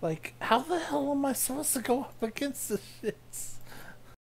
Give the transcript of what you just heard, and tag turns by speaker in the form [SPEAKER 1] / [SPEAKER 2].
[SPEAKER 1] Like, how the hell am I supposed to go up against this shit?